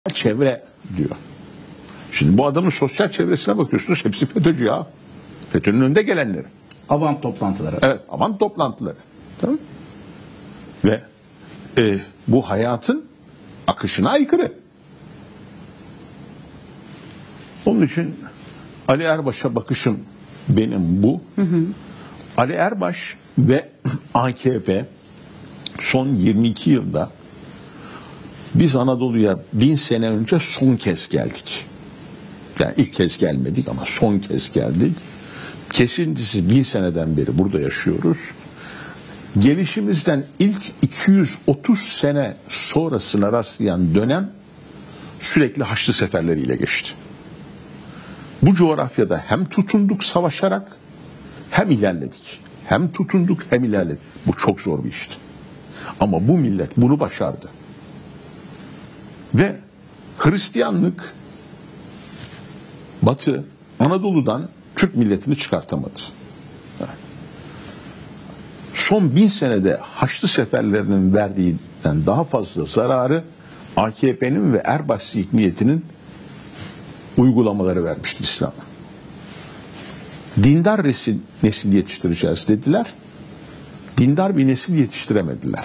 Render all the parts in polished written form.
çevre diyor. Şimdi bu adamın sosyal çevresine bakıyorsunuz, hepsi FETÖ'cü ya. FETÖ'nün önde gelenleri. Avant toplantıları. Evet, avant toplantıları. Tamam. Ve bu hayatın akışına aykırı. Onun için Ali Erbaş'a bakışım benim bu. Ali Erbaş ve AKP son 22 yılda biz Anadolu'ya 1000 sene önce son kez geldik. Yani ilk kez gelmedik ama son kez geldik. Kesintisi 1000 seneden beri burada yaşıyoruz. Gelişimizden ilk 230 sene sonrasına rastlayan dönem sürekli Haçlı seferleriyle geçti. Bu coğrafyada hem tutunduk savaşarak hem ilerledik. Hem tutunduk hem ilerledik. Bu çok zor bir işti. Ama bu millet bunu başardı. Ve Hristiyanlık Batı Anadolu'dan Türk milletini çıkartamadı. Son 1000 senede Haçlı seferlerinin verdiğinden daha fazla zararı AKP'nin ve Erbaş zihniyetinin uygulamaları vermişti İslam'a. Dindar nesil yetiştireceğiz dediler. Dindar bir nesil yetiştiremediler.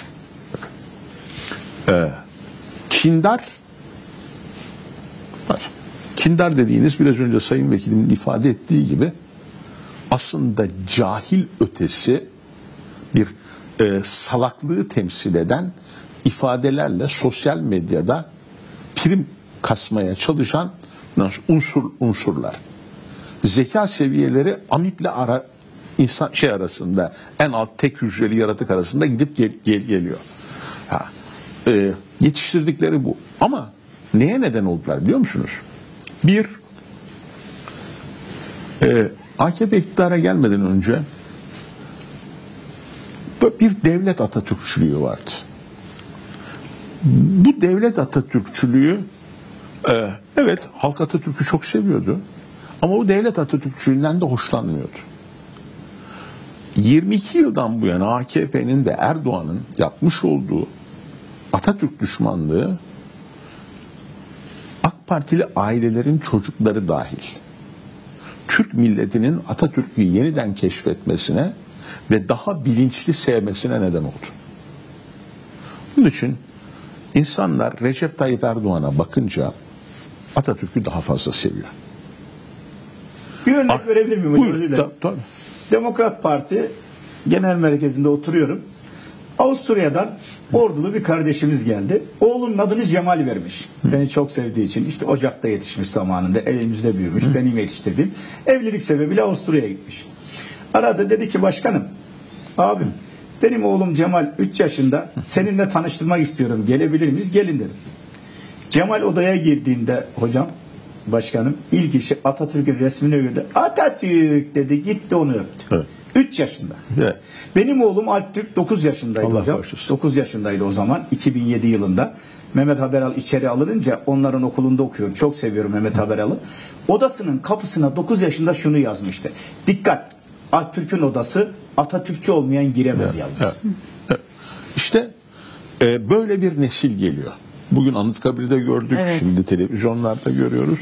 Kindar dediğiniz biraz önce Sayın Vekilimin ifade ettiği gibi aslında cahil ötesi bir salaklığı temsil eden ifadelerle sosyal medyada prim kasmaya çalışan unsurlar. Zeka seviyeleri amiple insan arasında, en alt tek hücreli yaratık arasında gidip geliyor. Yetiştirdikleri bu. Ama neye neden oldular biliyor musunuz? Bir, AKP iktidara gelmeden önce bir devlet Atatürkçülüğü vardı. Bu devlet Atatürkçülüğü, evet, halk Atatürk'ü çok seviyordu. Ama bu devlet Atatürkçülüğünden de hoşlanmıyordu. 22 yıldan bu yana AKP'nin ve Erdoğan'ın yapmış olduğu Atatürk düşmanlığı AK Partili ailelerin çocukları dahil Türk milletinin Atatürk'ü yeniden keşfetmesine ve daha bilinçli sevmesine neden oldu. Bunun için insanlar Recep Tayyip Erdoğan'a bakınca Atatürk'ü daha fazla seviyor. Bir örnek verebilir miyim? Buyur, tabii. Demokrat Parti genel merkezinde oturuyorum. Avusturya'dan ordulu bir kardeşimiz geldi. Oğlunun adını Cemal vermiş. Beni çok sevdiği için. İşte Ocak'ta yetişmiş zamanında. Elimizde büyümüş. Benim yetiştirdiğim. Evlilik sebebiyle Avusturya'ya gitmiş. Aradı, dedi ki başkanım, abim, benim oğlum Cemal 3 yaşında, seninle tanıştırmak istiyorum. Gelebilir miyiz? Gelin dedim. Cemal odaya girdiğinde hocam, başkanım, ilk işi Atatürk'ün resmini gördü. Atatürk dedi, gitti onu öptü. Evet. 3 yaşında. Evet. Benim oğlum Alptürk 9 yaşındaydı Allah hocam. Başlasın. 9 yaşındaydı o zaman, 2007 yılında. Mehmet Haberal içeri alınınca onların okulunda okuyorum. Çok seviyorum Mehmet Haberal'ı. Odasının kapısına 9 yaşında şunu yazmıştı. Dikkat! Alptürk'ün odası, Atatürkçü olmayan giremez yazmış. Evet. Evet. İşte böyle bir nesil geliyor. Bugün Anıtkabir'de gördük, evet. Şimdi televizyonlarda görüyoruz.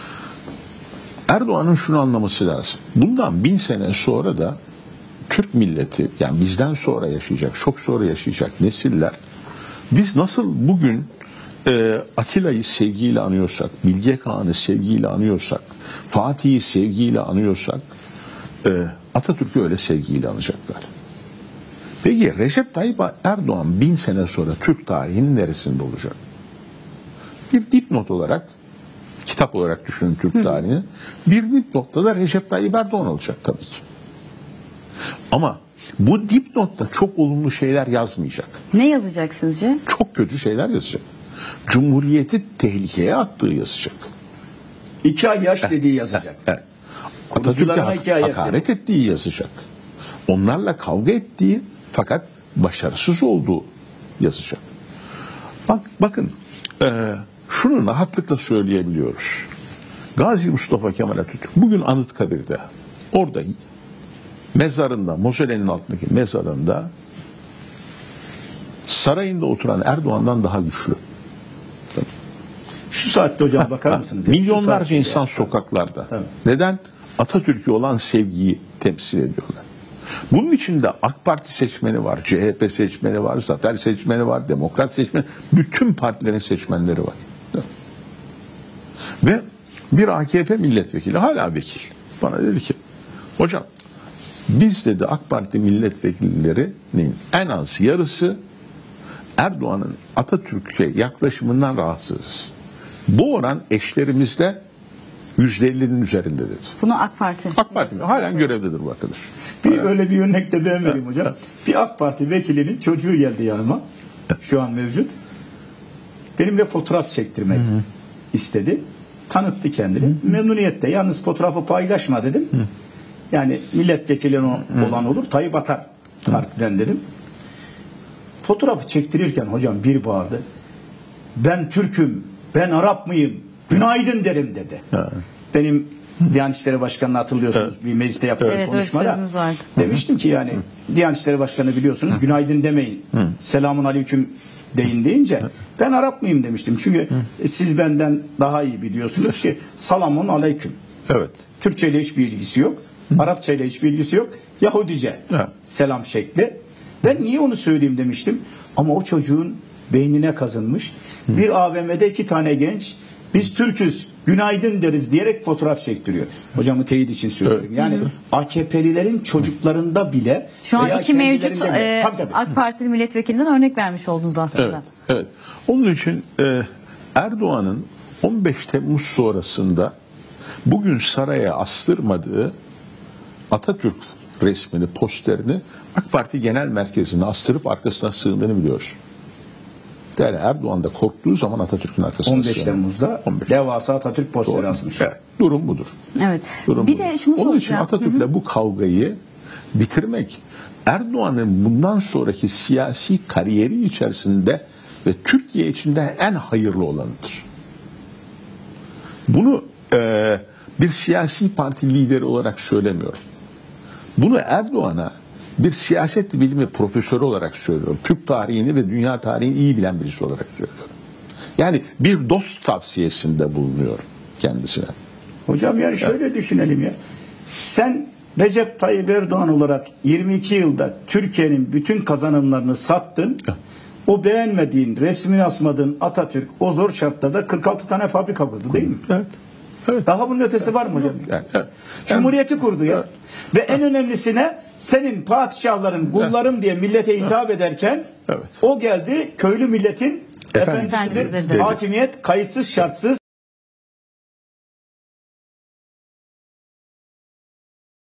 Erdoğan'ın şunu anlaması lazım. Bundan 1000 sene sonra da Türk milleti, yani bizden sonra yaşayacak, çok sonra yaşayacak nesiller, biz nasıl bugün Atilla'yı sevgiyle anıyorsak, Bilge Kağan'ı sevgiyle anıyorsak, Fatih'i sevgiyle anıyorsak, Atatürk'ü öyle sevgiyle anacaklar. Peki Recep Tayyip Erdoğan 1000 sene sonra Türk tarihinin neresinde olacak? Bir dipnot olarak, kitap olarak düşünün Türk tarihini, bir dipnotta da Recep Tayyip Erdoğan olacak tabii ki. Ama bu dipnotta çok olumlu şeyler yazmayacak. Ne yazacak sizce? Çok kötü şeyler yazacak. Cumhuriyeti tehlikeye attığı yazacak. 2 ay yaş dediği yazacak. Evet. Atatürk'e hakaret ettiği yazacak. Onlarla kavga ettiği fakat başarısız olduğu yazacak. Bakın şunu rahatlıkla söyleyebiliyoruz. Gazi Mustafa Kemal Atatürk bugün Anıtkabir'de, orada mezarında, mozolenin altındaki mezarında sarayında oturan Erdoğan'dan daha güçlü. Şu saatte hocam bakar mısınız? Ya? Şu Milyonlarca saatte insan ya. sokaklarda. Tabii. Neden? Atatürk'e olan sevgiyi temsil ediyorlar. Bunun içinde AK Parti seçmeni var, CHP seçmeni var, Zafer seçmeni var, Demokrat seçmeni, bütün partilerin seçmenleri var. Ve bir AKP milletvekili, hala vekil, bana dedi ki, hocam biz dedi AK Parti milletvekillerinin en az yarısı Erdoğan'ın Atatürk'e yaklaşımından rahatsızız. Bu oran eşlerimizde %50'nin üzerinde dedi. Bunu AK Parti. AK Parti halen görevdedir bu arkadaş. Öyle bir örnek de ben vereyim hocam. Bir AK Parti vekilinin çocuğu geldi yanıma. Şu an mevcut. Benimle fotoğraf çektirmek istedi. Tanıttı kendini. Memnuniyetle. Yalnız fotoğrafı paylaşma dedim. Yani milletvekilinin olan olur. Tayyip atar partiden dedim. Fotoğrafı çektirirken hocam bir bağırdı. Ben Türk'üm, ben Arap mıyım? Günaydın derim dedi. Benim Diyanet İşleri Başkanı'nı hatırlıyorsunuz. Bir mecliste yaptığım konuşmada. Sözünüz vardı. Demiştim ki yani Diyanet İşleri Başkanı biliyorsunuz günaydın demeyin. Selamun aleyküm deyin deyince ben Arap mıyım demiştim. Çünkü siz benden daha iyi biliyorsunuz ki salamun aleyküm. Evet. Türkçe ile hiçbir ilgisi yok. Arapça ile hiçbir ilgisi yok. Yahudice selam şekli. Ben niye onu söyleyeyim demiştim. Ama o çocuğun beynine kazınmış. Bir AVM'de 2 tane genç biz Türk'üz, günaydın deriz diyerek fotoğraf çektiriyor. Hocamı teyit için söylüyorum. Yani AKP'lilerin çocuklarında bile şu an iki mevcut tabii. AK Partili milletvekilinden örnek vermiş oldunuz aslında. Evet, evet. Onun için Erdoğan'ın 15 Temmuz sonrasında bugün saraya astırmadığı Atatürk resmini, posterini AK Parti Genel Merkezi'ne astırıp arkasına sığındığını biliyoruz. Yani Erdoğan da korktuğu zaman Atatürk'ün arkasına 15 Temmuz'da devasa Atatürk posteri asmış. Evet, durum budur. Evet. Durum Bir budur. de şunu Onun için soracağım. Atatürk'le bu kavgayı bitirmek Erdoğan'ın bundan sonraki siyasi kariyeri içerisinde ve Türkiye içinde en hayırlı olanıdır. Bunu bir siyasi parti lideri olarak söylemiyorum. Bunu Erdoğan'a bir siyaset bilimi profesörü olarak söylüyorum. Türk tarihini ve dünya tarihini iyi bilen birisi olarak söylüyorum. Yani bir dost tavsiyesinde bulunuyorum kendisine. Hocam yani şöyle düşünelim ya. Sen Recep Tayyip Erdoğan olarak 22 yılda Türkiye'nin bütün kazanımlarını sattın. O beğenmediğin, resmini asmadığın Atatürk o zor şartlarda 46 tane fabrika kurdu değil mi? Evet. Evet. Daha bunun ötesi var mı hocam? Evet. Cumhuriyeti kurdu ya. Ve en önemlisine senin padişahların, kullarım diye millete hitap ederken o geldi köylü milletin efendisidir. Hakimiyet kayıtsız şartsız